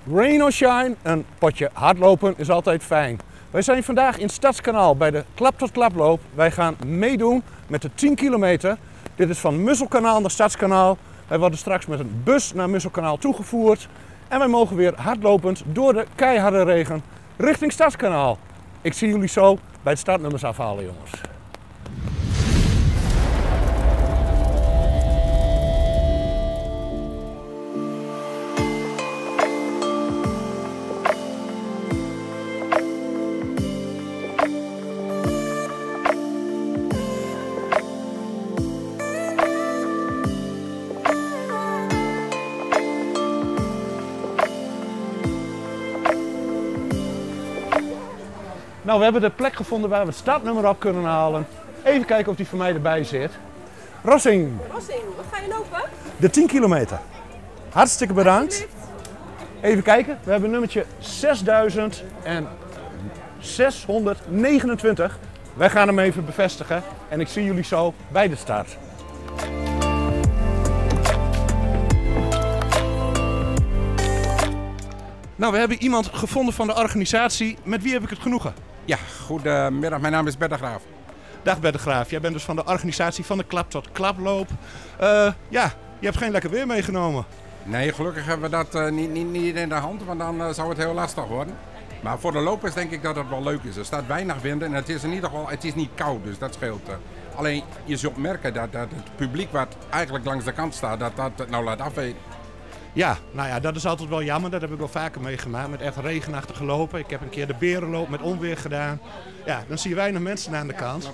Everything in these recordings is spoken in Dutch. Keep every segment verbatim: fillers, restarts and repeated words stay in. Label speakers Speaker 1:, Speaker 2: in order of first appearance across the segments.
Speaker 1: Rain or shine, een potje hardlopen is altijd fijn. Wij zijn vandaag in Stadskanaal bij de Klap tot Klaploop. Wij gaan meedoen met de tien kilometer. Dit is van Musselkanaal naar Stadskanaal. Wij worden straks met een bus naar Musselkanaal toegevoerd. En wij mogen weer hardlopend door de keiharde regen richting Stadskanaal. Ik zie jullie zo bij het startnummers afhalen, jongens. Nou, we hebben de plek gevonden waar we het startnummer op kunnen halen. Even kijken of die voor mij erbij zit. Rossing.
Speaker 2: Rossing, wat ga je lopen?
Speaker 1: De tien kilometer. Hartstikke bedankt. Even kijken, we hebben nummertje zesduizend zeshonderdnegenentwintig. Wij gaan hem even bevestigen en ik zie jullie zo bij de start. Nou, we hebben iemand gevonden van de organisatie. Met wie heb ik het genoegen?
Speaker 3: Ja, goedemiddag. Mijn naam is Bert de Graaf.
Speaker 1: Dag Bert de Graaf. Jij bent dus van de organisatie van de Klap tot Klaploop. Uh, ja, je hebt geen lekker weer meegenomen.
Speaker 3: Nee, gelukkig hebben we dat uh, niet, niet, niet in de hand, want dan uh, zou het heel lastig worden. Maar voor de lopers denk ik dat het wel leuk is. Er staat weinig wind en het is in ieder geval het is niet koud, dus dat scheelt. Uh. Alleen je zult merken dat, dat het publiek wat eigenlijk langs de kant staat, dat dat het nou laat afweten.
Speaker 1: Ja, nou ja, dat is altijd wel jammer. Dat heb ik wel vaker meegemaakt met echt regenachtige lopen. Ik heb een keer de berenloop met onweer gedaan. Ja, dan zie je weinig mensen aan de kant.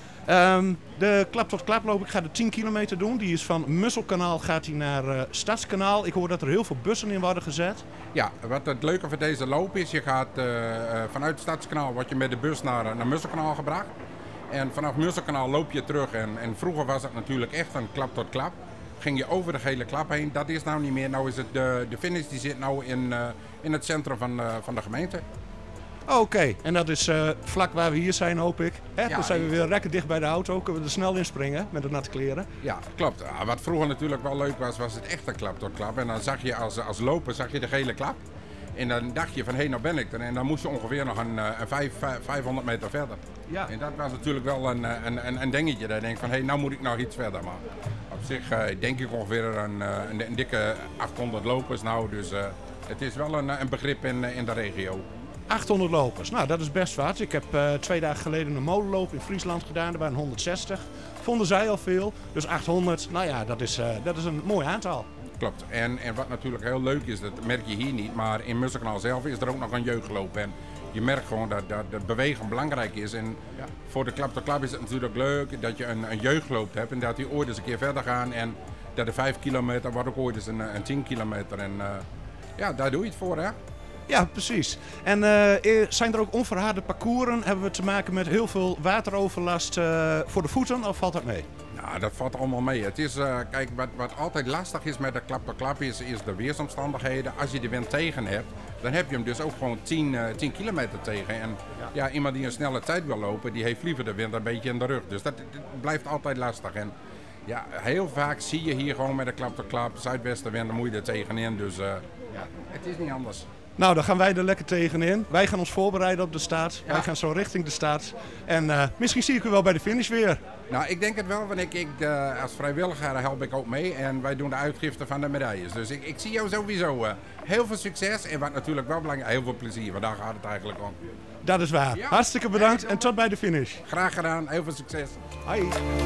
Speaker 1: Um, de Klap tot Klaploop, ik ga de tien kilometer doen. Die is van Musselkanaal gaat hij naar uh, Stadskanaal. Ik hoor dat er heel veel bussen in worden gezet.
Speaker 3: Ja, wat het leuke van deze loop is, je gaat uh, vanuit Stadskanaal word je met de bus naar, naar Musselkanaal gebracht. En vanaf Musselkanaal loop je terug. En, en vroeger was het natuurlijk echt een klap tot klap. Ging je over de gele klap heen, dat is nou niet meer. Nou is het de, de finish die zit nou in, uh, in het centrum van, uh, van de gemeente.
Speaker 1: Oké, okay. En dat is uh, vlak waar we hier zijn, hoop ik. Hè?
Speaker 3: Ja,
Speaker 1: dan zijn we weer lekker dicht bij de auto, kunnen we er snel in springen met de natte kleren.
Speaker 3: Ja, klopt. Uh, wat vroeger natuurlijk wel leuk was, was het echt een klap tot klap. En dan zag je als, als loper zag je de gele klap. En dan dacht je van, hé, nou ben ik er. En dan moest je ongeveer nog een, een vijf, vijfhonderd meter verder. Ja. En dat was natuurlijk wel een, een, een dingetje. Dat je denkt van, hé, nou moet ik nog iets verder. Maar op zich uh, denk ik ongeveer een, een, een dikke achthonderd lopers nou. Dus uh, het is wel een, een begrip in, in de regio.
Speaker 1: achthonderd lopers, nou dat is best wat. Ik heb uh, twee dagen geleden een molenloop in Friesland gedaan. Er waren honderdzestig. Vonden zij al veel. Dus achthonderd, nou ja, dat is, uh, dat is een mooi aantal.
Speaker 3: Klopt. En, en wat natuurlijk heel leuk is, dat merk je hier niet, maar in Musselkanaal zelf is er ook nog een jeugdloop. En je merkt gewoon dat, dat het bewegen belangrijk is. En ja, voor de Klap tot Klap is het natuurlijk leuk dat je een, een jeugdloop hebt en dat die ooit eens een keer verder gaan. En dat de vijf kilometer wordt ook ooit eens een, een tien kilometer. En uh, ja, daar doe je het voor, hè?
Speaker 1: Ja, precies. En uh, zijn er ook onverharde parcoursen? Hebben we te maken met heel veel wateroverlast uh, voor de voeten of valt dat mee?
Speaker 3: Nou, dat valt allemaal mee. Het is, uh, kijk, wat, wat altijd lastig is met de Klap tot Klap is, is de weersomstandigheden. Als je de wind tegen hebt, dan heb je hem dus ook gewoon tien, uh, tien kilometer tegen. En ja. ja, iemand die een snelle tijd wil lopen, die heeft liever de wind een beetje in de rug. Dus dat, dat blijft altijd lastig. En ja, heel vaak zie je hier gewoon met de Klap tot Klap, zuidwestenwind, dan moet je er tegenin. Dus uh, ja, het is niet anders.
Speaker 1: Nou, dan gaan wij er lekker tegenin. Wij gaan ons voorbereiden op de start. Ja. Wij gaan zo richting de start. En uh, misschien zie ik u wel bij de finish weer.
Speaker 3: Nou, ik denk het wel, want ik, ik, uh, als vrijwilliger help ik ook mee. En wij doen de uitgifte van de medailles. Dus ik, ik zie jou sowieso uh, heel veel succes. En wat natuurlijk wel belangrijk, heel veel plezier. Want daar gaat het eigenlijk om.
Speaker 1: Dat is waar. Ja. Hartstikke bedankt en tot bij de finish.
Speaker 3: Graag gedaan. Heel veel succes.
Speaker 1: Hoi.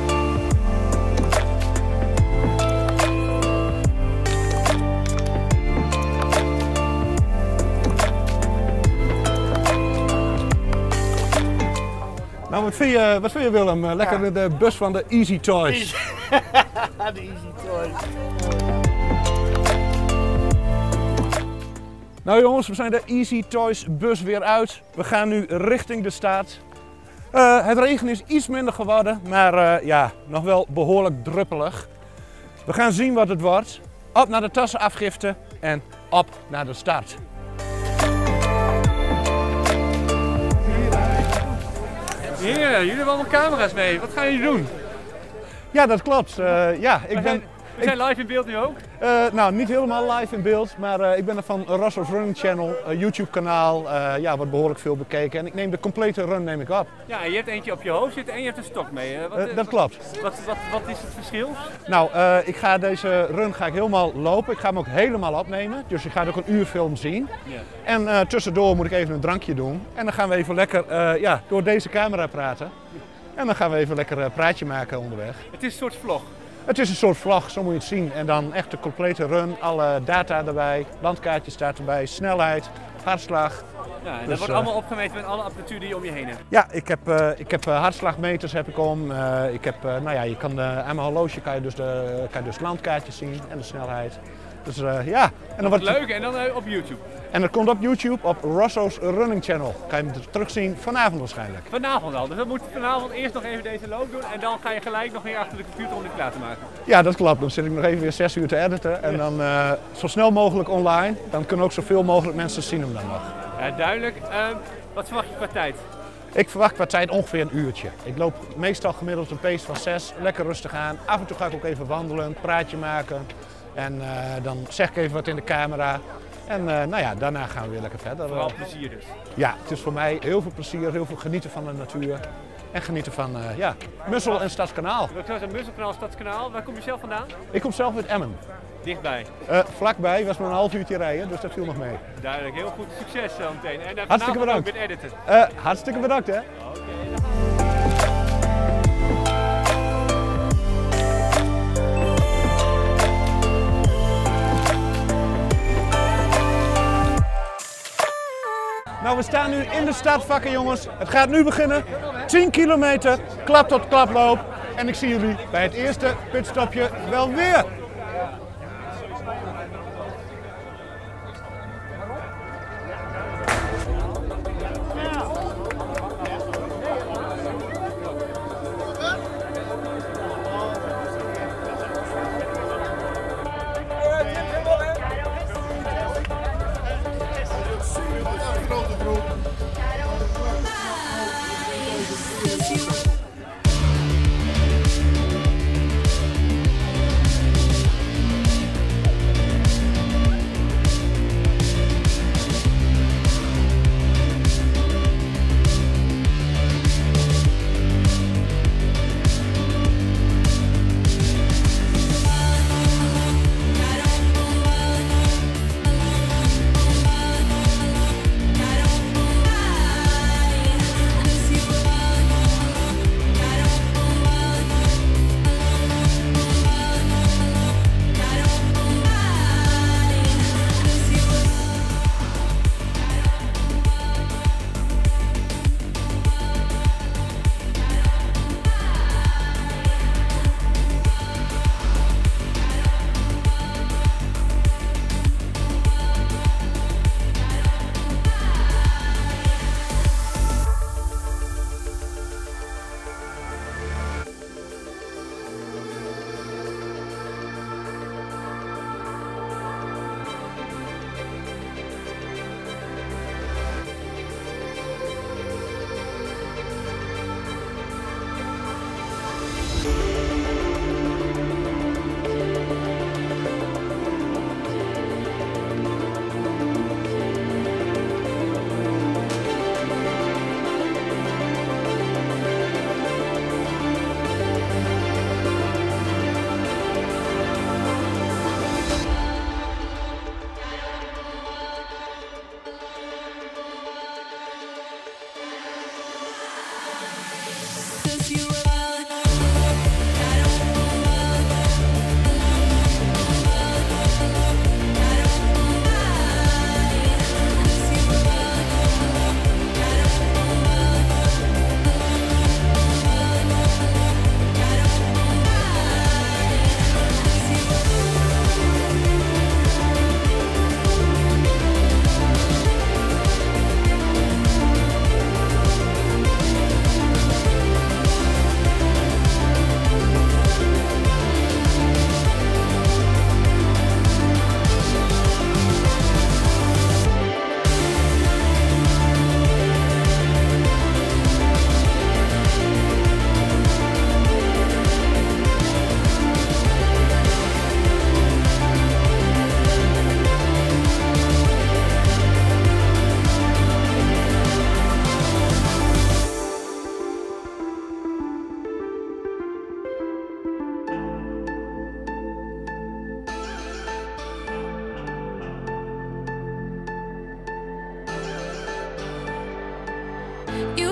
Speaker 1: Nou, wat vind je, wat vind je Willem? Lekker ja. de bus van de Easy Toys.
Speaker 4: De Easy Toys.
Speaker 1: Nou jongens, we zijn de Easy Toys bus weer uit. We gaan nu richting de start. Uh, het regen is iets minder geworden, maar uh, ja, nog wel behoorlijk druppelig. We gaan zien wat het wordt. Op naar de tassenafgifte en op naar de start.
Speaker 4: Heren, jullie hebben allemaal camera's mee. Wat gaan jullie doen?
Speaker 1: Ja, dat klopt. Uh, ja, ik ben,
Speaker 2: We zijn live in beeld nu ook.
Speaker 1: Uh, nou, niet helemaal live in beeld, maar uh, ik ben er van Russo's Running Channel, een YouTube kanaal, uh, ja, wordt behoorlijk veel bekeken. En ik neem de complete run neem ik op.
Speaker 2: Ja, en je hebt eentje op je hoofd zitten en je hebt een stok mee. Uh, wat,
Speaker 1: uh, dat klopt.
Speaker 2: Wat, wat, wat, wat is het verschil?
Speaker 1: Nou, uh, ik ga deze run ga ik helemaal lopen. Ik ga hem ook helemaal opnemen, dus je gaat ook een uur film zien. Yeah. En uh, tussendoor moet ik even een drankje doen. En dan gaan we even lekker uh, ja, door deze camera praten. En dan gaan we even lekker een praatje maken onderweg.
Speaker 2: Het is een soort vlog.
Speaker 1: Het is een soort vlog, zo moet je het zien. En dan echt de complete run, alle data erbij, landkaartje staat erbij, snelheid, hartslag.
Speaker 2: Ja, en dat
Speaker 1: dus,
Speaker 2: wordt uh, allemaal opgemeten met alle apparatuur die je om je heen hebt.
Speaker 1: Ja, ik heb, uh, ik heb uh, hartslagmeters heb ik om. Uh, ik heb, uh, nou ja, je kan uh, aan mijn horloge kan je dus de kan je dus landkaartjes zien en de snelheid. Dus uh, ja.
Speaker 2: En dan wordt het leuk en dan uh, op YouTube.
Speaker 1: En dat komt op YouTube op Russo's Running Channel. Kan je hem terugzien vanavond waarschijnlijk.
Speaker 2: Vanavond al. Dus we moeten vanavond eerst nog even deze loop doen en dan ga je gelijk nog weer achter de computer om dit klaar te maken.
Speaker 1: Ja, dat klopt. Dan zit ik nog even weer zes uur te editen en dan uh, zo snel mogelijk online. Dan kunnen ook zoveel mogelijk mensen zien hem dan nog.
Speaker 2: Ja, duidelijk. Uh, wat verwacht je qua tijd?
Speaker 1: Ik verwacht qua tijd ongeveer een uurtje. Ik loop meestal gemiddeld een pace van zes, lekker rustig aan. Af en toe ga ik ook even wandelen, een praatje maken. En uh, dan zeg ik even wat in de camera. En uh, nou ja, daarna gaan we weer lekker verder.
Speaker 2: Vooral plezier dus.
Speaker 1: Ja, het is voor mij heel veel plezier, heel veel genieten van de natuur. En genieten van uh, ja, Mussel en Stadskanaal.
Speaker 2: Ik zou zeggen Musselkanaal, Stadskanaal. Waar kom je zelf vandaan?
Speaker 1: Ik kom zelf uit Emmen.
Speaker 2: Dichtbij?
Speaker 1: Uh, vlakbij, was maar een half uurtje rijden, dus dat viel nog mee.
Speaker 2: Duidelijk, heel goed succes zo meteen. En uh,
Speaker 1: hartstikke bedankt.
Speaker 2: Ook met editen.
Speaker 1: Uh, hartstikke bedankt hè.
Speaker 2: Okay.
Speaker 1: Nou, we staan nu in de startvakken, jongens. Het gaat nu beginnen. tien kilometer, klap tot klaploop. En ik zie jullie bij het eerste pitstopje wel weer.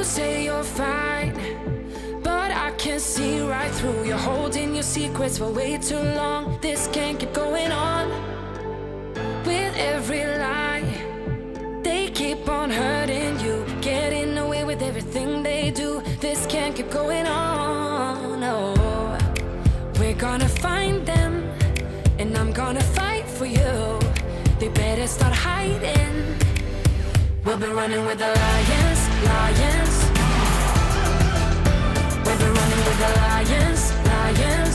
Speaker 5: You say you're fine, but I can see right through. You're holding your secrets for way too long. This can't keep going on. With every lie, they keep on hurting you, getting away with everything they do. This can't keep going on. No, we're gonna find them, and I'm gonna fight for you. They better start hiding. We'll be running with the lions, lions. We'll be running with the lions, lions.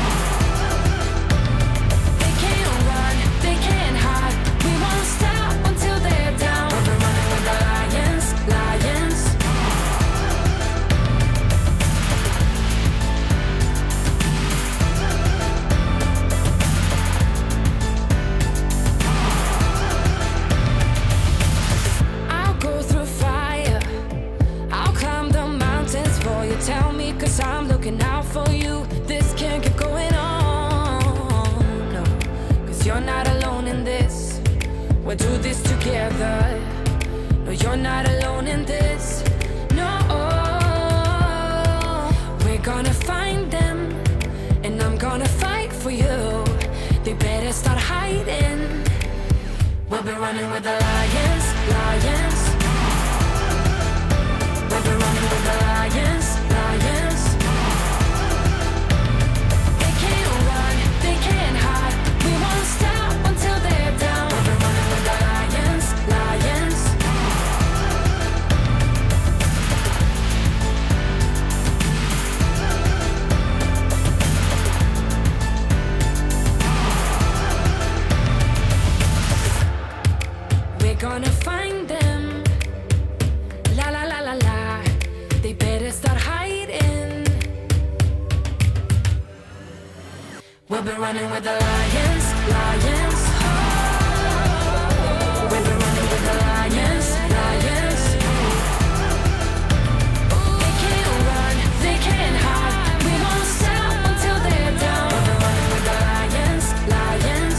Speaker 5: They can't run, they can't hide. We won't stop until they're down. We'll be running with the lions, lions. Tell me, cause I'm looking out for you. This can't keep going on. No, cause you're not alone in this. We'll do this together. No, you're not alone in this. No, we're gonna find them, and I'm gonna fight for you. They better start hiding. We'll be running with the lions, lions. We'll be running with the lions, lions. They can't run, they can't hide. We won't stop until they're down. We'll be running with the lions, lions. We're gonna find them. La la la la la. They better start hiding. We'll be running with the lions, lions. We'll be running with the lions, lions. They can't run, they can't hide. We won't stop until they're down. We'll be running with the lions, lions.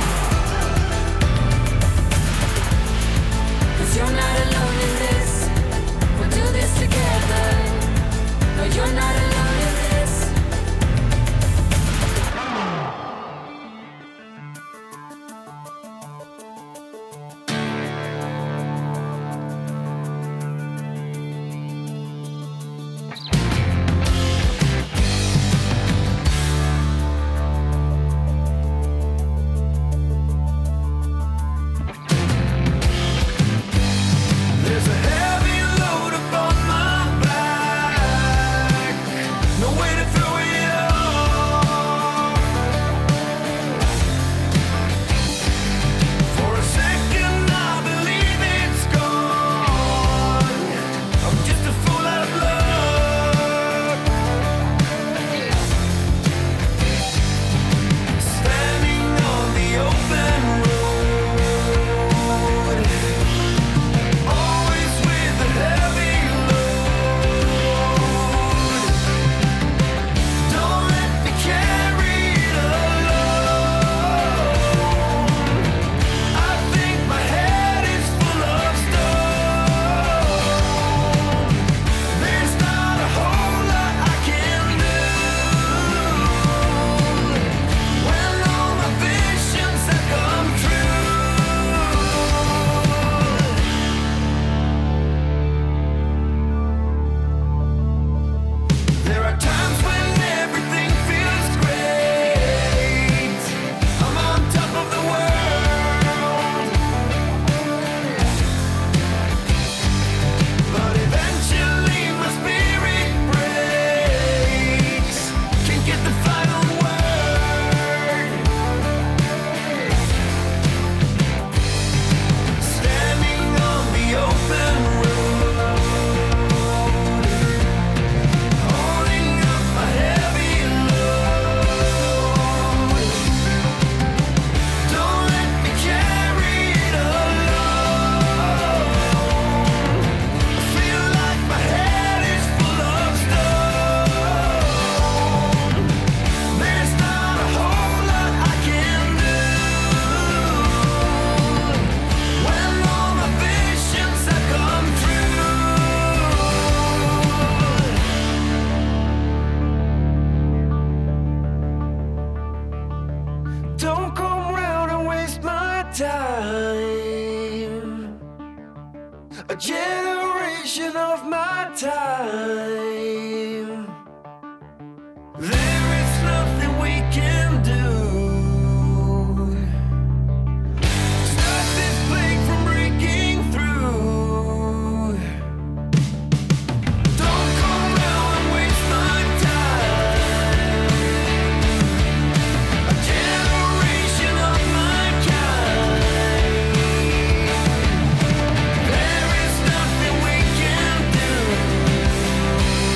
Speaker 5: Cause you're not alone in this. We'll do this together. No, you're not alone in this.
Speaker 6: a generation of my time. There is nothing we can do. Stop this plague from breaking through. Don't come round and waste my time. A generation of my kind. There is nothing we can do.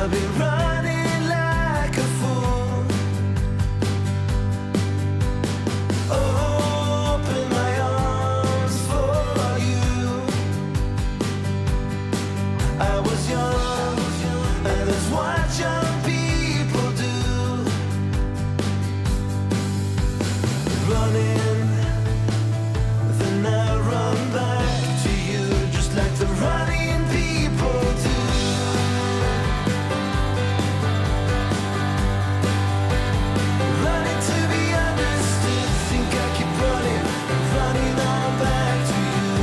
Speaker 6: I've been running like a fool. Open my arms for you. I was young, and that's what young people do. Running, then I run back to you, just like the running people do. Running to be understood, think I keep running, running on back to you.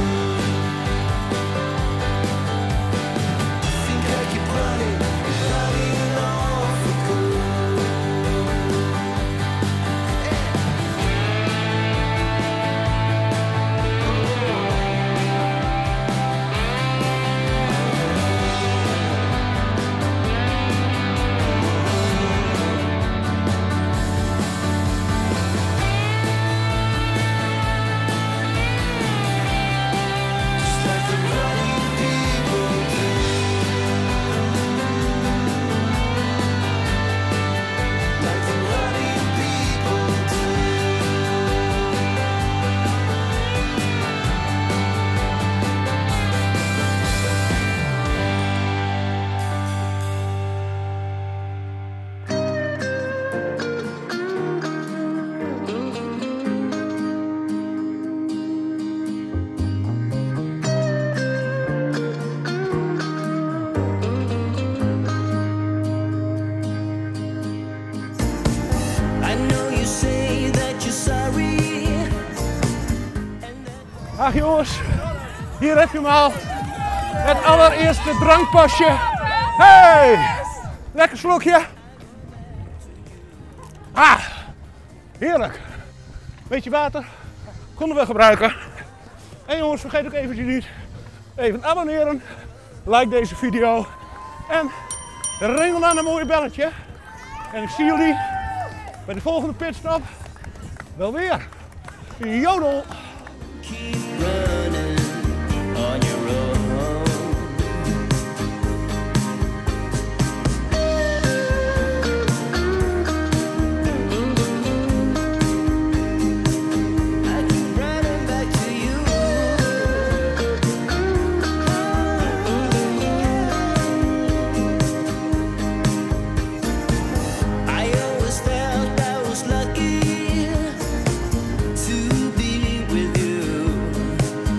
Speaker 6: Think I keep running, running on for good. Just like the running people do. Like the running people do. I know you say that you're sorry.
Speaker 1: Ach jongens, hier heb je hem al. Het allereerste drankpasje. Hey! Lekker slokje. Ah, heerlijk. Beetje water konden we gebruiken. En jongens, vergeet ook eventjes niet even abonneren. Like deze video. En ringel aan een mooie belletje. En ik zie jullie bij de volgende pitstop wel weer. Jodel!
Speaker 6: Keep running on your own. I keep running back to you. I always felt I was lucky to be with you.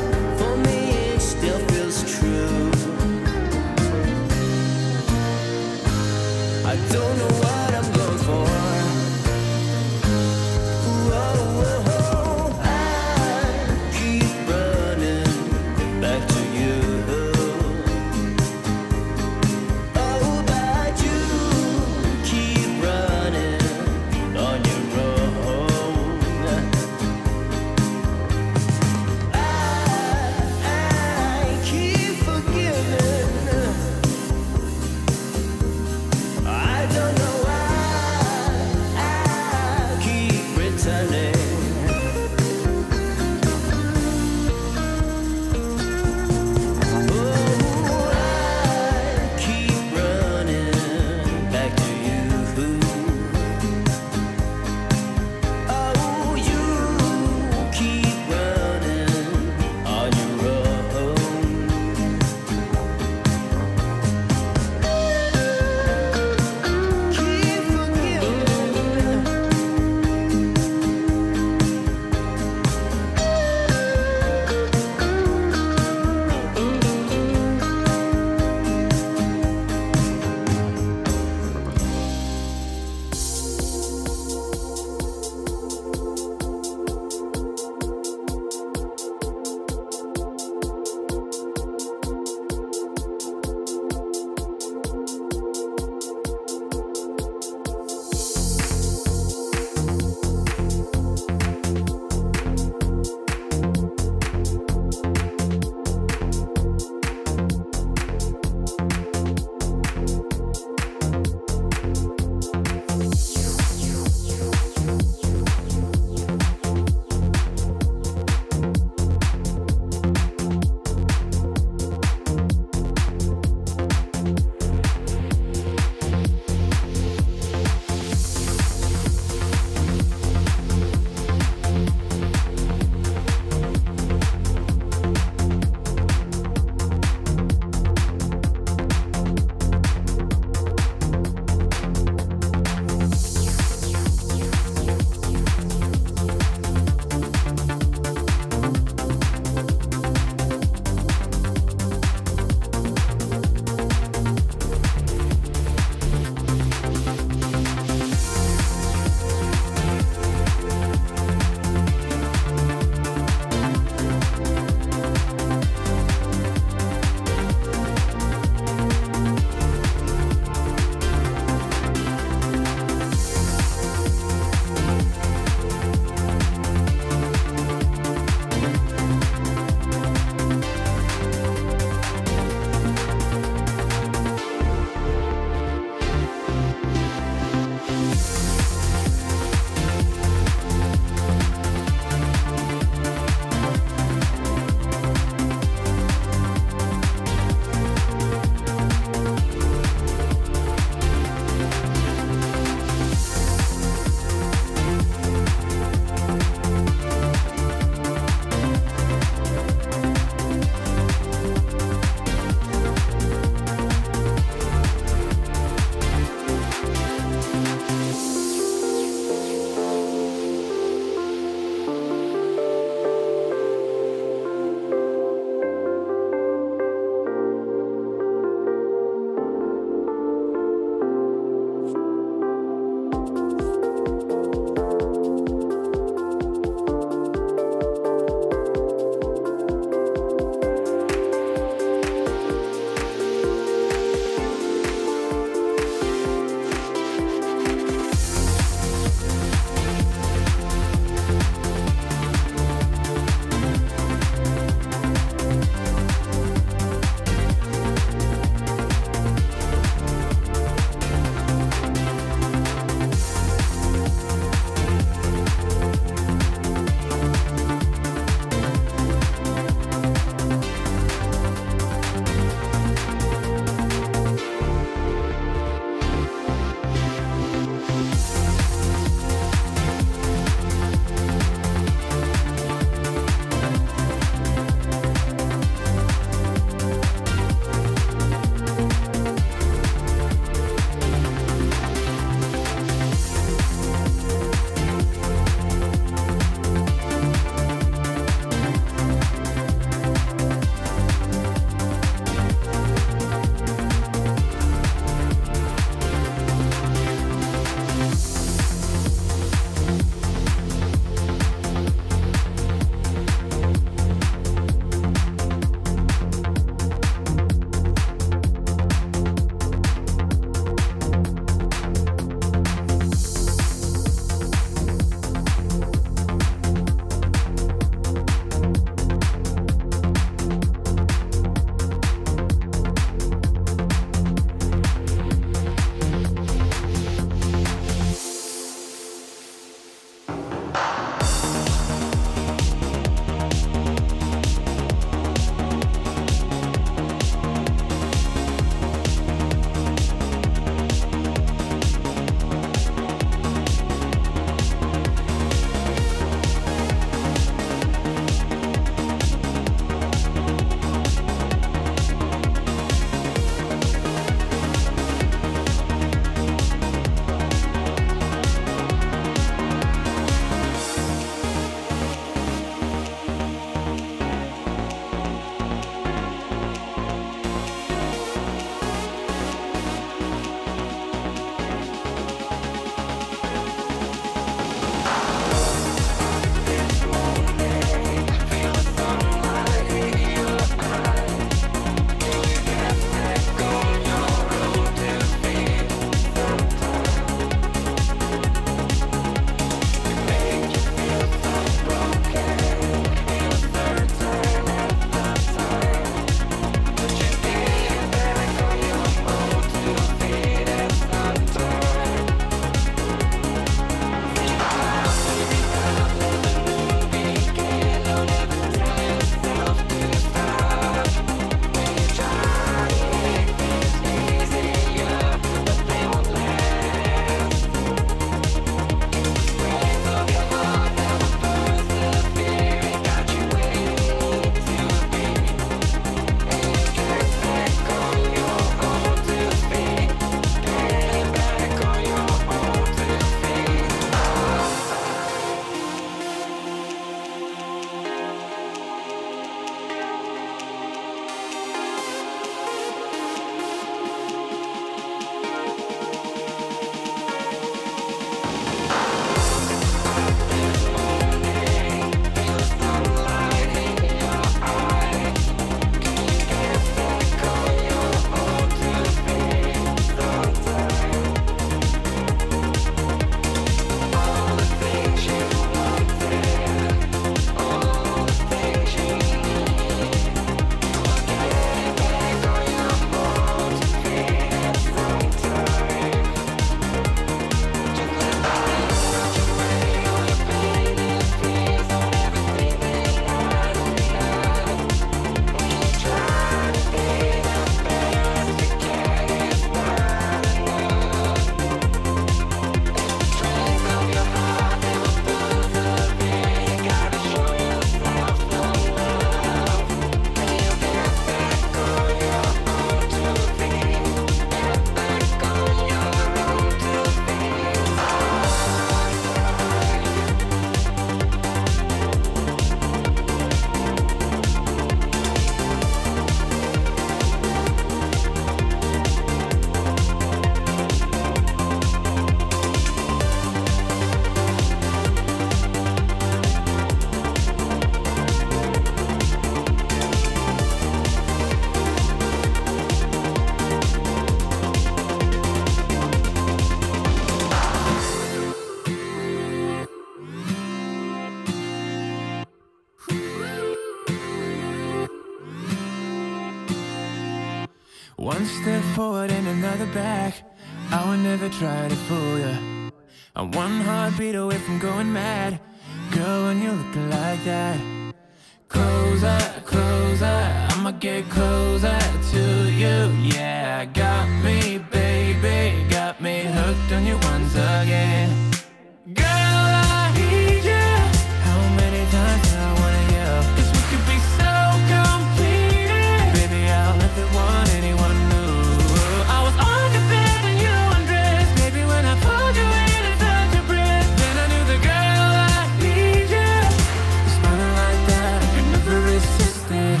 Speaker 7: One step forward and another back. I would never try to fool you. I'm one heartbeat away from going mad. Girl, when you're looking like that. Closer, closer, I'ma get closer to you. Yeah, got me, baby, got me hooked on you once again. Girl, I need you. How many times do I wanna yell? 'Cause we could be so complete. Baby, I'll never want anyone new. I was on the bed when you undressed. Baby, when I pulled you in and felt your breath, then I knew the girl I need you. You're smiling like that, I could never resist it.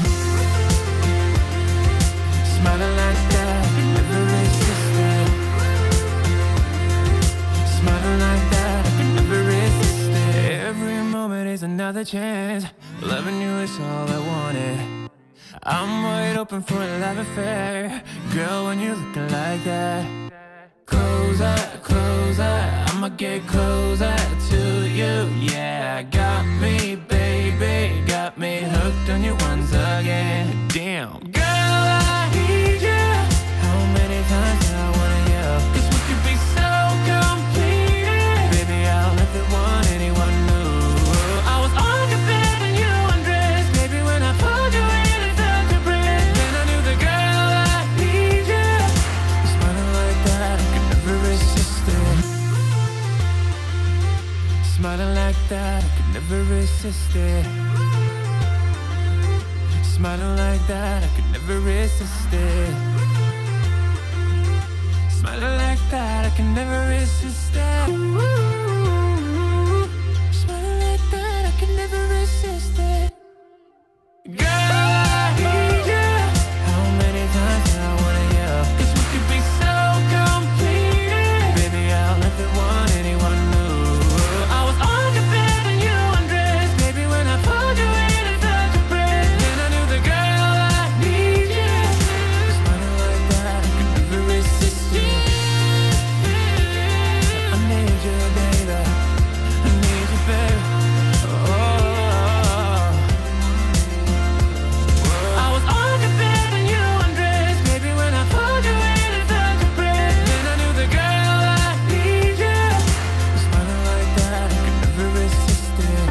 Speaker 7: Smiling like that, I could never resist it. Smiling like that, I could never resist it. Every moment is another chance. Loving you is all I wanted. I'm wide open for a love affair. Girl, when you're looking like that. Closer, closer, I'ma get closer to you. Yeah, got me, baby, got me hooked on you once again. Damn. Girl, I need you. How many times do I wanna yell? 'Cause we could be so complete. Baby, I'll never want anyone new. I was on the bed when you undressed. Baby, when I pulled you in and felt your breath, then I knew the girl I need you. You're smiling like that, I could never resist it. Smiling like that, I could never resist it. Smiling like that, I could never resist it. Smiling like that, I can never resist it. Ooh, smiling like that, I can never resist it. Girl, I need you. How many times do I wanna yell? 'Cause we could be so complete. Baby, I'll never want anyone new. I was on the bed when you undressed. Baby, when I pulled you in and felt your breath, then I knew the girl I need you. Smiling like that, I can never resist it. I need you, baby. I need you, baby. Oh. I was on the bed when you undressed. Baby, when I pulled you in and felt your breath, then I knew the girl I need you. Smiling like that, I can never resist it.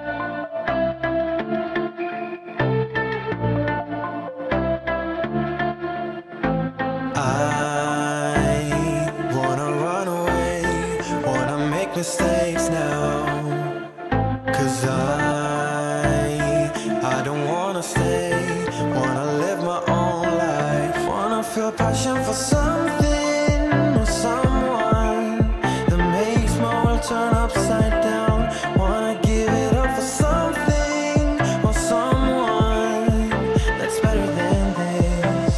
Speaker 6: I wanna run away, wanna make mistakes now. 'Cause I, I don't wanna stay, wanna live my own life. Wanna feel passion for something or someone that makes my world turn upside down. Wanna give it up for something or someone that's better than this.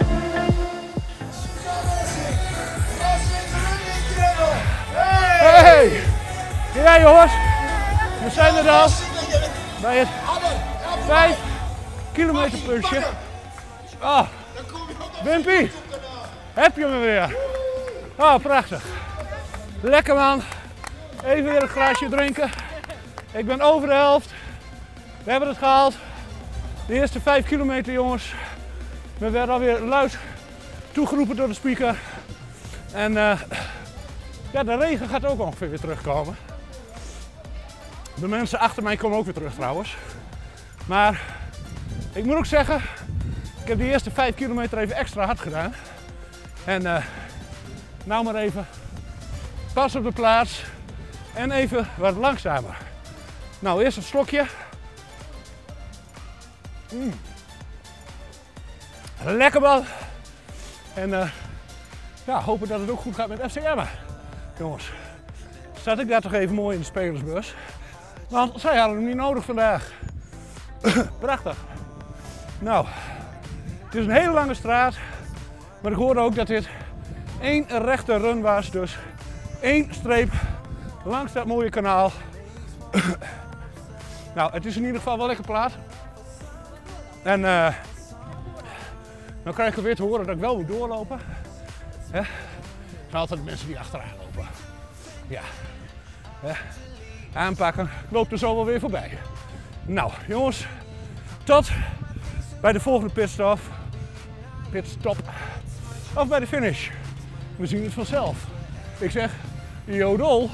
Speaker 1: Hey! Ja jongens, we zijn er dan bij het vijf kilometer puntje. Ah, Wimpy, heb je me weer? Ah, prachtig. Lekker man. Even weer een glaasje drinken. Ik ben over de helft. We hebben het gehaald. De eerste vijf kilometer jongens. We werden alweer luid toegeroepen door de speaker. En uh, ja, de regen gaat ook ongeveer weer terugkomen. De mensen achter mij komen ook weer terug trouwens. Maar ik moet ook zeggen, ik heb de eerste vijf kilometer even extra hard gedaan. En uh, nou maar even pas op de plaats en even wat langzamer. Nou, eerst een slokje. Mm. Lekker man. En uh, ja, hopen dat het ook goed gaat met F C Emmen. Jongens, zat ik daar toch even mooi in de spelersbus. Want zij hadden hem niet nodig vandaag. Prachtig. Nou, het is een hele lange straat. Maar ik hoorde ook dat dit één rechte run was. Dus één streep langs dat mooie kanaal. Nou, het is in ieder geval wel lekker plaat. En uh, dan krijg ik weer te horen dat ik wel moet doorlopen. Hè? Het zijn altijd de mensen die achteraan lopen. Ja. Hè? Aanpakken. Ik loop er zo wel weer voorbij. Nou, jongens. Tot bij de volgende pitstop. Pitstop. of bij de finish. We zien het vanzelf. Ik zeg, jodel.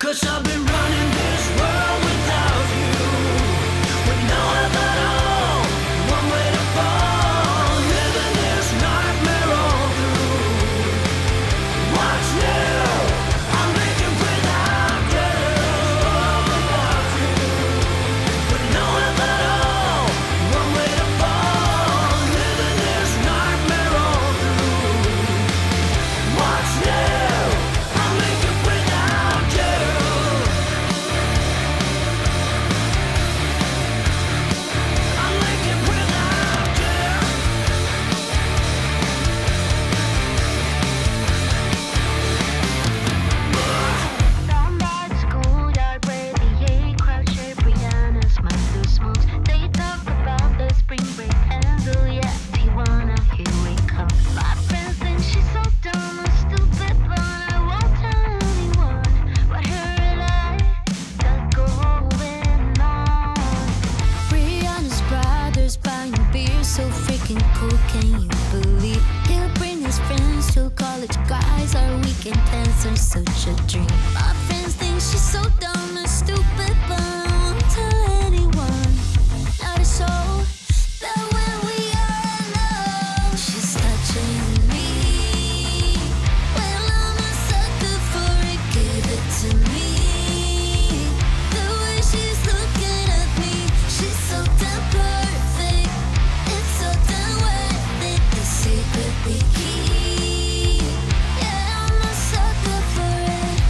Speaker 8: 'cause I've been running this world without you, with no other at all, one way to fall, living this nightmare all through. What's new? I'm making without you, without you, with no other at all, one way to fall, living this nightmare all through. What's new? I'm making without you. I'm making without you.
Speaker 9: Down by the schoolyard where the eight crowd share Brianna's mother smokes. They talk about the spring break and oh yeah, Tijuana, here we come. My friends think she's so dumb and stupid, but I won't tell anyone what her and I got going on. Brianna's brother's buying beer so freaking cool, can you believe? He'll bring his friends to college guys, our weekend plans are such a dream. My friends think she's so dumb and stupid, but I won't tell anyone. Not a soul, that when we are alone, she's touching me. Well, I'm a sucker for it, give it to me. The way she's looking at me, she's so damn perfect. It's so damn worth it, the secret we keep. Yeah, I'm a sucker for it.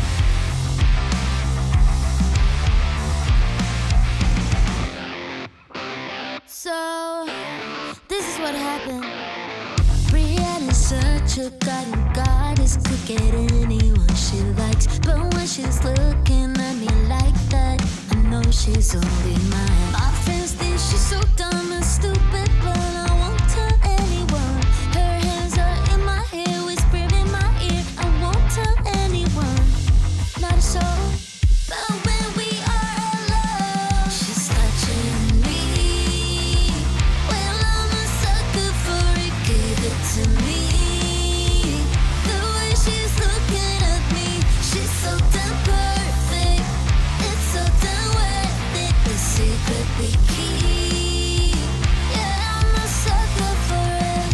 Speaker 9: So, this is what happened. Brianna's such a guiding goddess, could get anyone she likes. But when she's looking at me like that, I know she's only mine. My friends think she's so dumb and stupid, but I won't tell anyone. Her hands are in my hair, whisper in my ear. I won't tell anyone. Not a soul. But when we are alone, she's touching me. Well, I'm a sucker for it, give it to me. The way she's looking at me, she's so damn perfect. It's so damn worth it, the secret we keep. Yeah, I'm a sucker for it.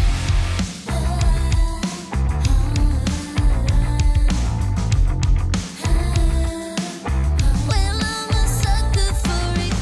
Speaker 9: Well, I'm a sucker for it.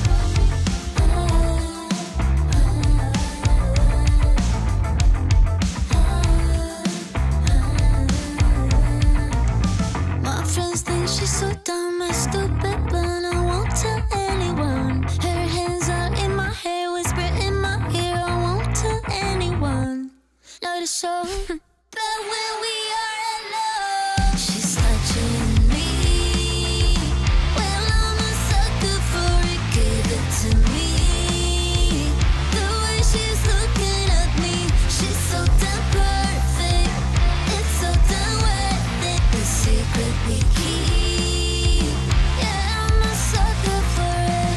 Speaker 9: My friends think she's so dumb and stupid, but I won't tell anyone. Her hands are in my hair, whisper in my ear. I won't tell anyone. Not a soul. But when we are alone, she's touching me. Well, I'm a sucker for it, give it to me. The way she's looking at me, she's so damn perfect. It's so damn worth it, the secret we keep. Yeah, I'm a sucker for it.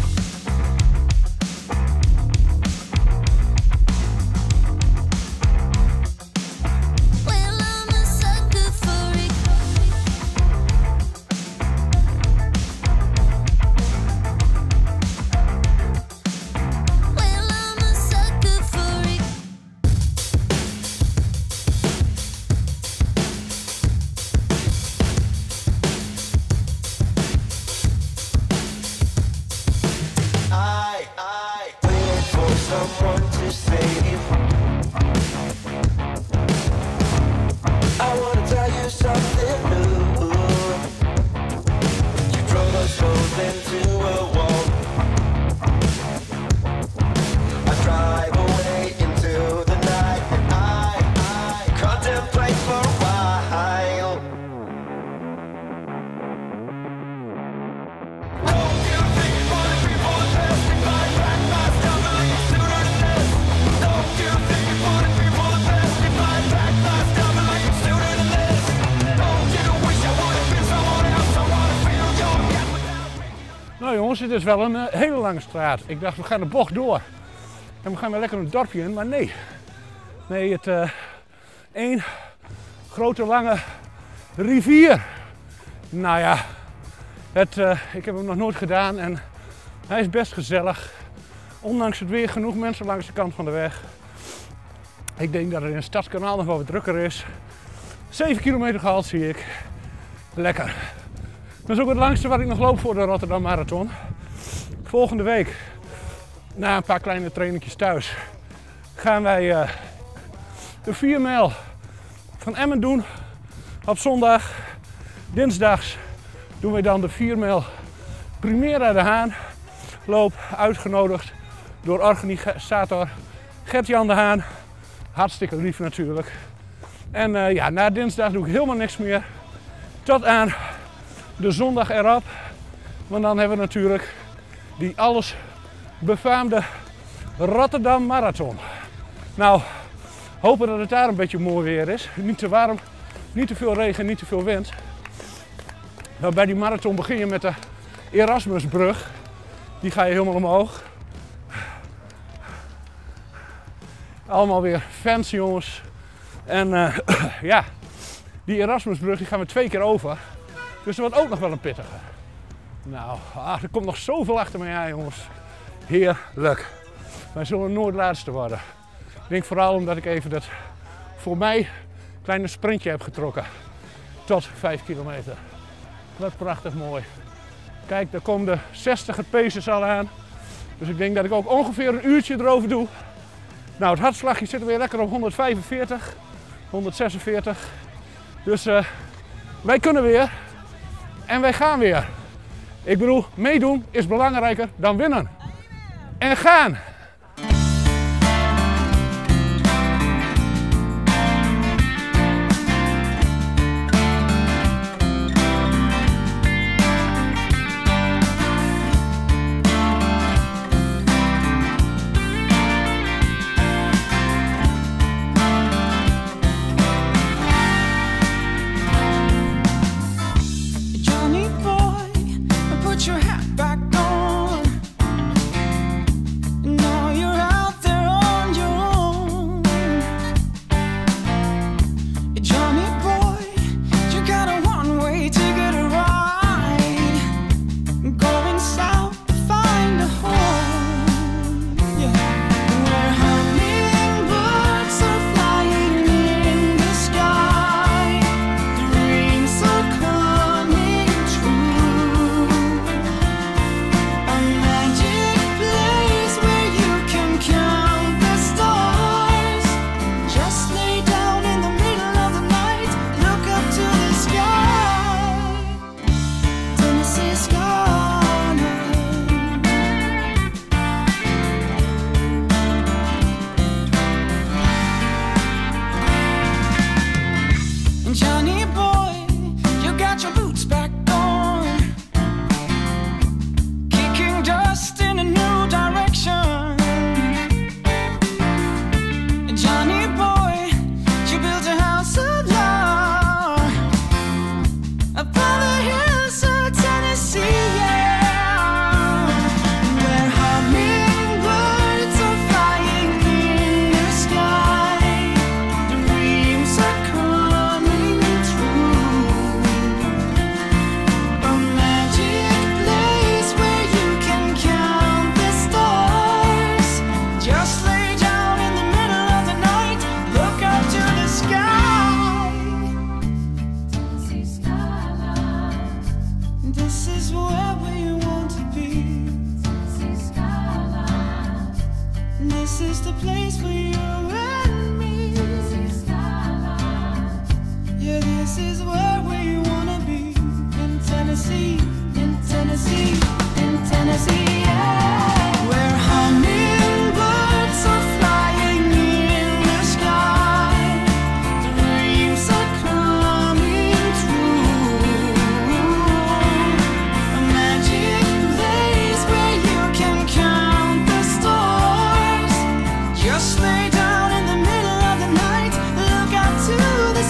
Speaker 9: Well, I'm a sucker for it. Well, I'm a sucker for it.
Speaker 6: I, I waited for someone to save. I wanna tell you something new. You drove us both into a wall. I drive away into the night, and I, I contemplate for a while. Don't you think for the people that testify, back my stumbling sooner than this? Don't you think for the people that testify, back my stumbling sooner than this? Don't you wish I would have been someone else? I wanna feel your gap without me.
Speaker 1: Nou jongens, dit is wel een uh, hele lange straat. Ik dacht we gaan de bocht door. En we gaan weer lekker een dorpje in, maar nee. Nee, het uh, één grote lange rivier. Nou ja, Het, uh, ik heb hem nog nooit gedaan en hij is best gezellig. Ondanks het weer genoeg mensen langs de kant van de weg. Ik denk dat het in het Stadskanaal nog wel wat drukker is. zeven kilometer gehaald zie ik. Lekker. Dat is ook het langste wat ik nog loop voor de Rotterdam Marathon. Volgende week, na een paar kleine trainingjes thuis, gaan wij uh, de vier mijl van Emmen doen op zondag. Dinsdags doen wij dan de vier mijl Primera de Haan. Loop uitgenodigd door organisator Gert-Jan de Haan. Hartstikke lief natuurlijk. En uh, ja, na dinsdag doe ik helemaal niks meer. Tot aan de zondag erop. Want dan hebben we natuurlijk die alles befaamde Rotterdam Marathon. Nou, hopen dat het daar een beetje mooi weer is. Niet te warm, niet te veel regen, niet te veel wind. Nou, bij die marathon begin je met de Erasmusbrug. Die ga je helemaal omhoog. Allemaal weer fans, jongens. En uh, ja, die Erasmusbrug die gaan we twee keer over. Dus dat wordt ook nog wel een pittige. Nou, ah, er komt nog zoveel achter mij aan, jongens. Heerlijk. Wij zullen nooit laatste worden. Ik denk vooral omdat ik even dat voor mij kleine sprintje heb getrokken. Tot vijf kilometer. Wat prachtig mooi. Kijk, daar komen de zestig paces al aan. Dus ik denk dat ik ook ongeveer een uurtje erover doe. Nou, het hartslagje zit weer lekker op honderdvijfenveertig, honderdzesenveertig. Dus uh, wij kunnen weer. En wij gaan weer. Ik bedoel, meedoen is belangrijker dan winnen. En gaan!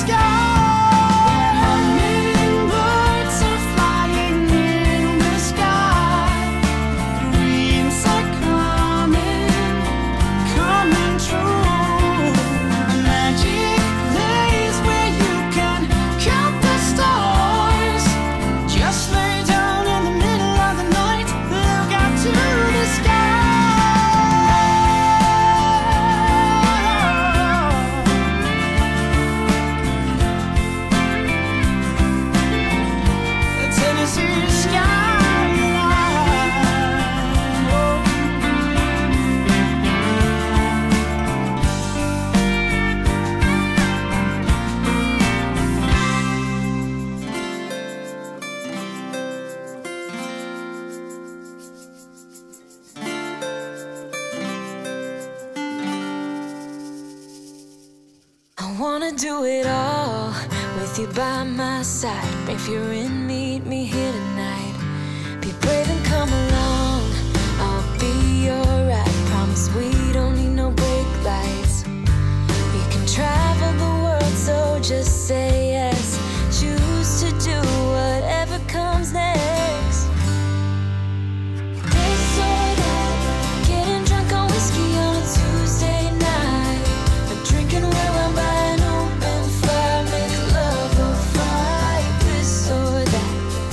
Speaker 5: Sky.
Speaker 8: hazy skyline. Oh.
Speaker 5: I wanna do it all with you by my side. If you're in, meet me here tonight. Be brave and come along, I'll be your ride. Promise we don't need no brake lights. We can travel the world, so just say yes. Choose to do whatever comes next. This or that, getting drunk on whiskey on a Tuesday night. Or drinking red wine by an open fire, make love or fight. This or that.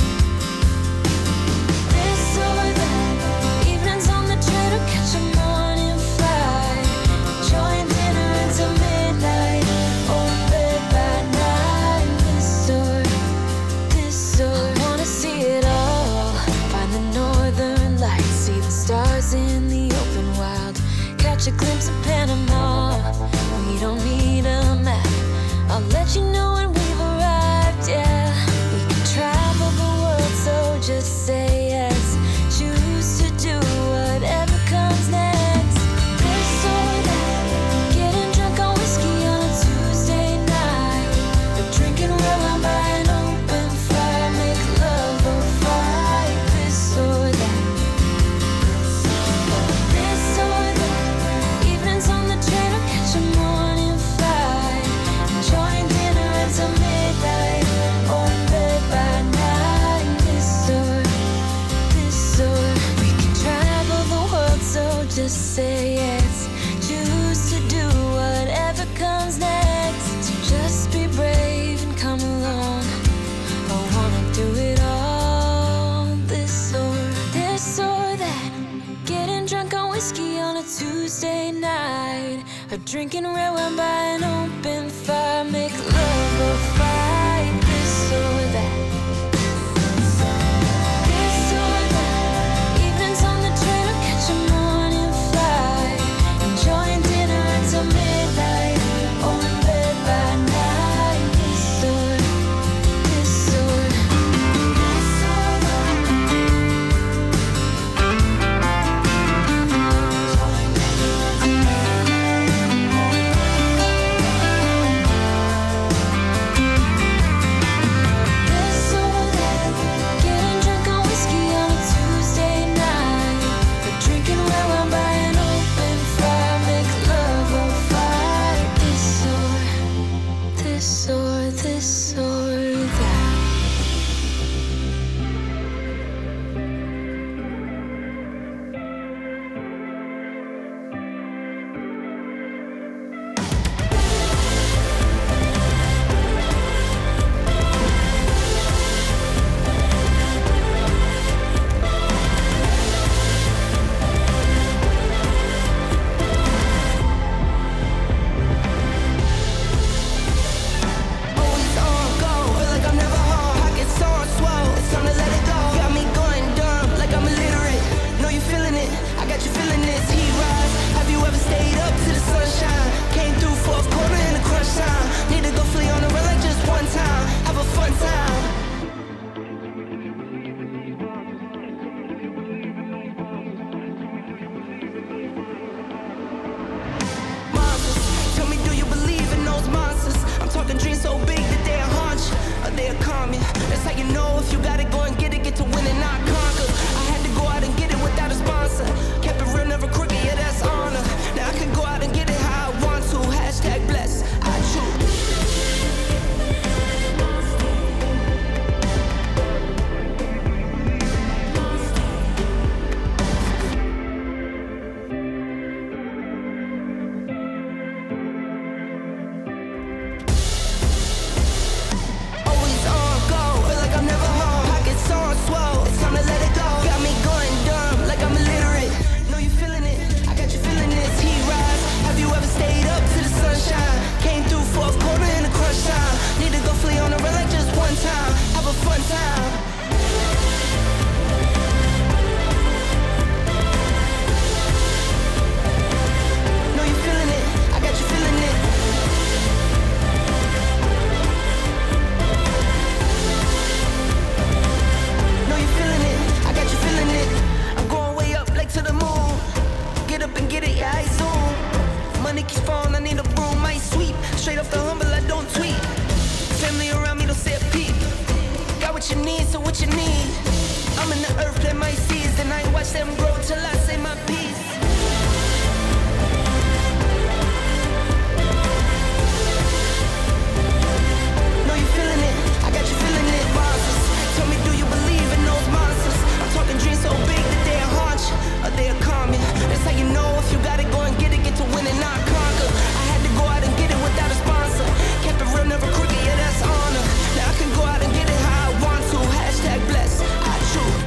Speaker 5: This or that, evenings on the train or catch a morning flight. Enjoying dinner until midnight, or in bed by nine. This or, this or, I wanna see it all. Find the northern lights, see the stars in the open wild. Catch a glimpse of Panama, we don't need a map. I'll let you know when we've arrived, yeah. We can travel the world, so just say yes. Choose to do whatever comes next. This or that, getting drunk on whiskey on a Tuesday night. Or drinking red wine by an open fire, make love or fight. This or that. This or that, evenings on the train or catch a morning flight. Enjoying dinner until midnight, or in bed by nine. This or, this or, we can travel the world, so just say yes. Choose to do whatever comes next. So just be brave and come along. I wanna do it all. This or, this or that, getting drunk on whiskey on a Tuesday night. Or drinking red wine by an open fire, make love or fight. This or that. This or that, evenings on the train or catch a morning flight. Enjoying dinner until midnight, or in bed by nine. This or, this or, this or This or that, getting drunk on whiskey on a Tuesday night. Or drinking red wine by an open fire, make love or fight. This or, this or, this or that.
Speaker 6: Always on go, feel like I'm never home. Pockets on swell, it's time to let it go. Got me going dumb, like I'm illiterate. Know you feeling it, I got you feeling this. Heat rise, have you ever stayed up to the sunshine? Came through fourth quarter in the crunch time. Need to go flee on the run like just one time. Have a fun time. Monsters, tell me, do you believe in those monsters? I'm talking dreams so big that they'll haunt you, or they'll calm you. That's how you know if you gotta go and get it, get to win and not conquer. I had to go out and get it without a sponsor. Kept it real, never crooked, yeah, that's honor. Now I can go out and get it how I want to. Hashtag blessed, I choose. Always on go, feel like I'm never home. Pockets
Speaker 10: what you need. I'm in the earth, plant my seeds, and I ain't watch them grow till I say my piece. Know you feeling it, I got you feeling it, monsters. Tell me, do you believe in those monsters? I'm talking dreams so big that they'll haunt you, or they'll calm you. That's how you know if you gotta go and get it, get to win and not conquer. I had to go out and get it without a sponsor. Kept it real, never crooked, yeah, that's honor. Now I can go out and get it how I want to. Hashtag blessed, I choose.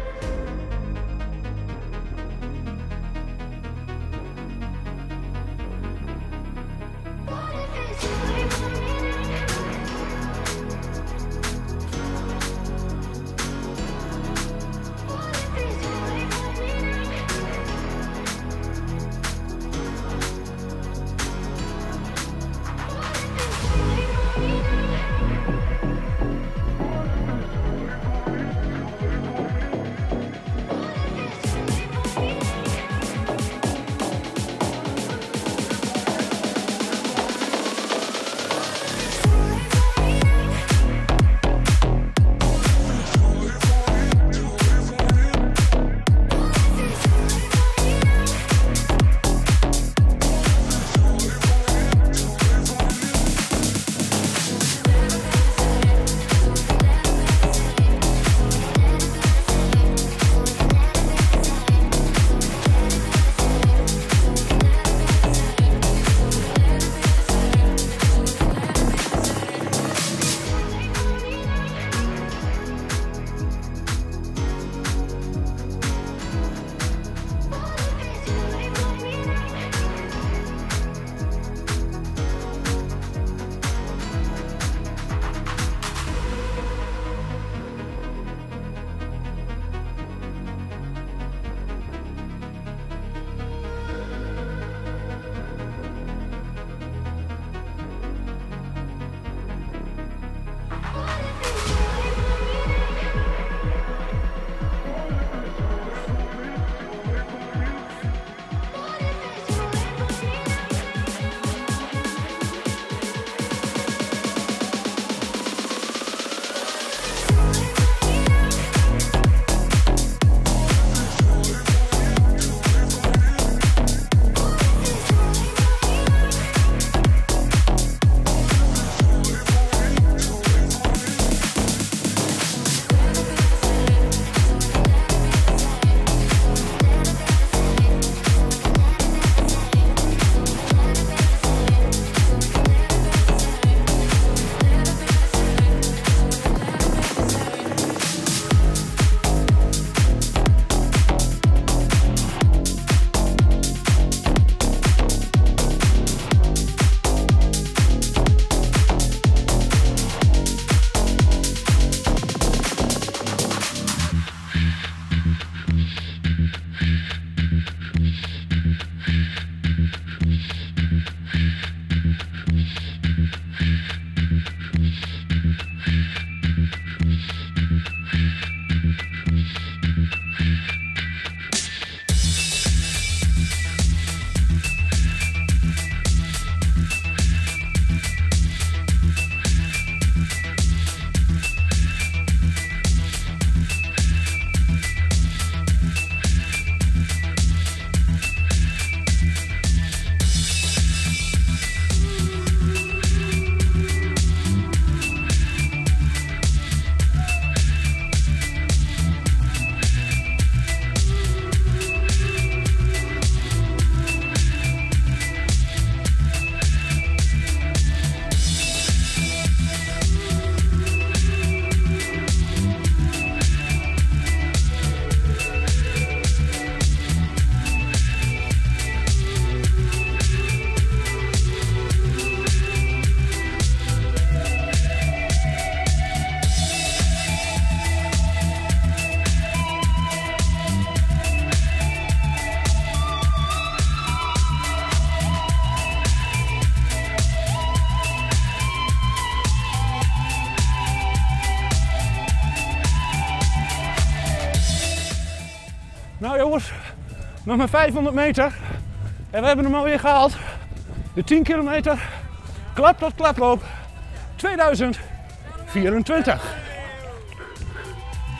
Speaker 1: Nou jongens, nog maar vijfhonderd meter en we hebben hem alweer gehaald. De tien kilometer klap tot klaploop tweeduizend vierentwintig.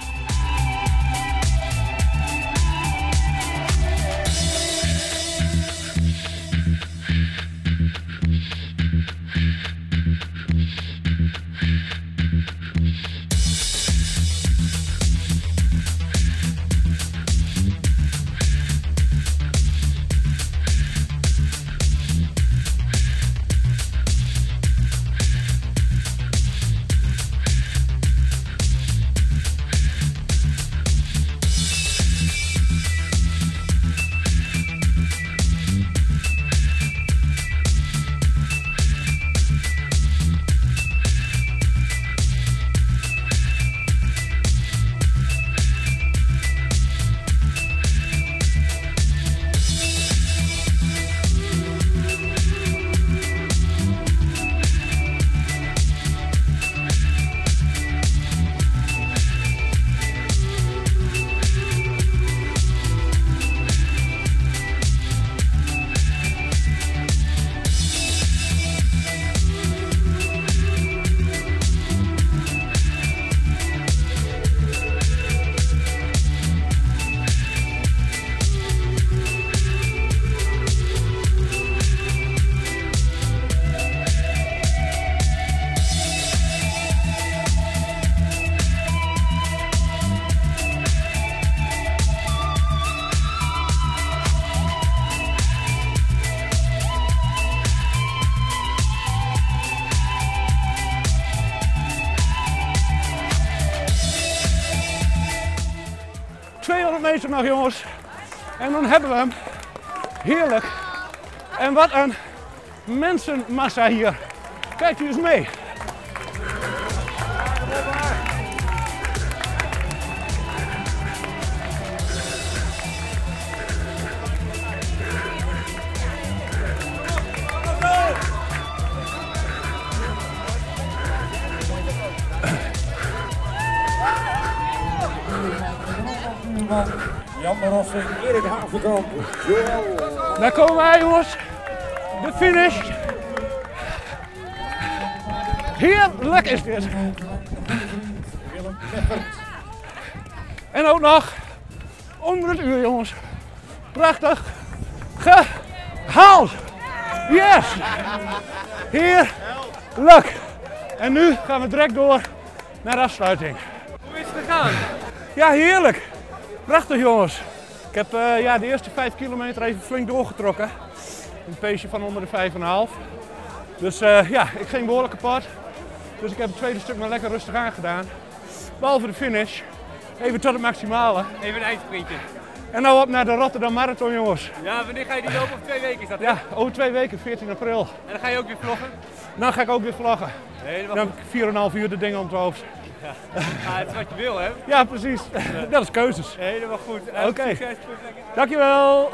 Speaker 1: tweehonderd meter nog, jongens. En dan hebben we hem. Heerlijk. En wat een mensenmassa hier. Kijkt u eens mee.
Speaker 11: Jan de Rossing, Erik Havenkamp, Joël.
Speaker 1: Daar komen wij, jongens. De finish. Heerlijk is dit. En ook nog onder het uur, jongens. Prachtig. Gehaald. Yes. Heerlijk. En nu gaan we direct door naar de afsluiting.
Speaker 2: Hoe is het gegaan?
Speaker 1: Ja, heerlijk. Prachtig, jongens. Ik heb uh, ja, de eerste vijf kilometer even flink doorgetrokken. Een paceje van onder de vijf komma vijf. Dus uh, ja, ik ging behoorlijk kapot. Dus ik heb het tweede stuk maar lekker rustig aangedaan. Behalve de finish. Even tot het maximale.
Speaker 2: Even een eindsprintje.
Speaker 1: En nou op naar de Rotterdam Marathon, jongens.
Speaker 2: Ja, wanneer ga je die lopen? Over twee weken is dat? Hè?
Speaker 1: Ja, over twee weken, veertien april.
Speaker 2: En dan ga je ook weer vloggen?
Speaker 1: Dan ga ik ook weer vloggen.
Speaker 2: Helemaal
Speaker 1: Dan
Speaker 2: goed.
Speaker 1: heb ik vier komma vijf uur de dingen om het hoofd.
Speaker 2: Ja. Ah, het is wat je wil, hè?
Speaker 1: Ja, precies. Dat is keuzes.
Speaker 2: Helemaal goed.
Speaker 1: Oké.
Speaker 2: Okay.
Speaker 1: Okay. Dankjewel.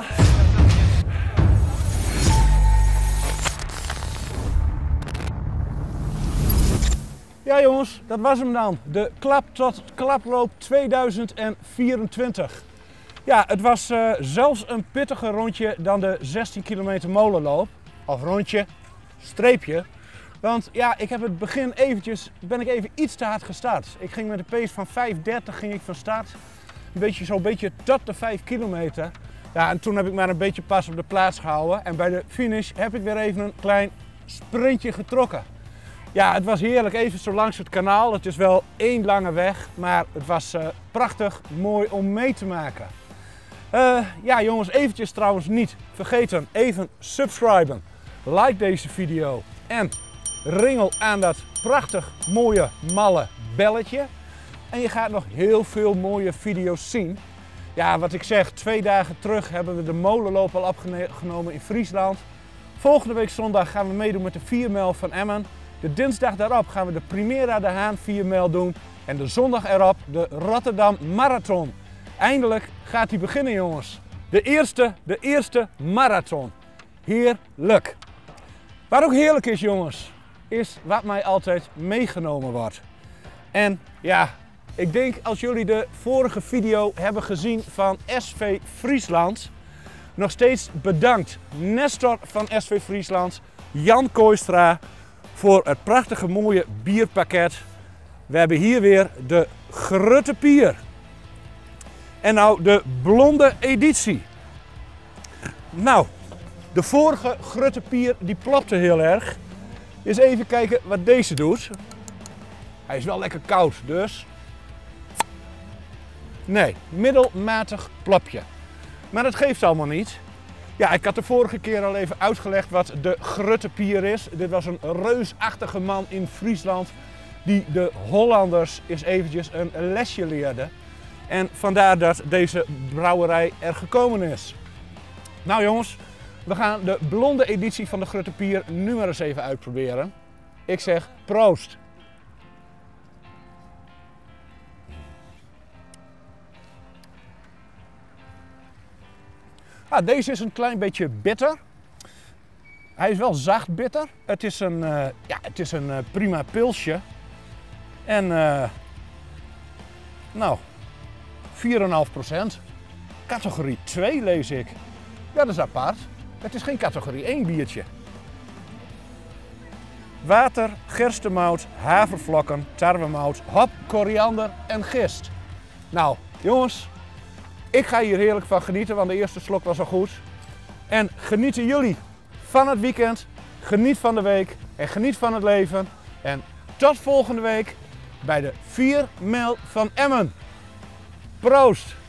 Speaker 1: Ja, jongens, dat was hem dan. De klap tot klaploop tweeduizend vierentwintig. Ja, het was uh, zelfs een pittiger rondje dan de zestien kilometer molenloop. Of rondje, streepje. Want ja, ik heb het begin eventjes, ben ik even iets te hard gestart. Ik ging met een pace van vijf dertig ging ik van start. Een beetje zo'n beetje tot de vijf kilometer. Ja, en toen heb ik maar een beetje pas op de plaats gehouden. En bij de finish heb ik weer even een klein sprintje getrokken. Ja, het was heerlijk, even zo langs het kanaal. Het is wel één lange weg, maar het was uh, prachtig mooi om mee te maken. Uh, ja jongens, eventjes trouwens niet vergeten, even subscriben. Like deze video en ringel aan dat prachtig mooie malle belletje. En je gaat nog heel veel mooie video's zien. Ja, wat ik zeg, twee dagen terug hebben we de molenloop al opgenomen in Friesland. Volgende week zondag gaan we meedoen met de vier mijl van Emmen. De dinsdag daarop gaan we de Primera de Haan vier mijl doen. En de zondag erop de Rotterdam Marathon. Eindelijk gaat die beginnen, jongens. De eerste, de eerste marathon. Heerlijk. Wat ook heerlijk is, jongens, is wat mij altijd meegenomen wordt. En ja, ik denk als jullie de vorige video hebben gezien van S V Friesland, nog steeds bedankt Nestor van S V Friesland, Jan Kooistra, voor het prachtige mooie bierpakket. We hebben hier weer de Grutte Pier. En nou de blonde editie. Nou, de vorige Grutte Pier die plopte heel erg. Eens even kijken wat deze doet. Hij is wel lekker koud, dus. Nee, middelmatig plopje. Maar dat geeft allemaal niet. Ja, ik had de vorige keer al even uitgelegd wat de Grutte Pier is. Dit was een reusachtige man in Friesland die de Hollanders eens eventjes een lesje leerde. En vandaar dat deze brouwerij er gekomen is. Nou jongens, we gaan de blonde editie van de Grutte Pier nu maar eens even uitproberen. Ik zeg proost! Ah, deze is een klein beetje bitter. Hij is wel zacht bitter. Het is een, uh, ja, het is een uh, prima pilsje. En uh, nou, vier komma vijf procent. Categorie twee lees ik. Ja, dat is apart. Het is geen categorie één biertje. Water, gerstemout, havervlokken, tarwemout, hop, koriander en gist. Nou, jongens, ik ga hier heerlijk van genieten, want de eerste slok was al goed. En genieten jullie van het weekend, geniet van de week en geniet van het leven. En tot volgende week bij de vier mijl van Emmen. Proost!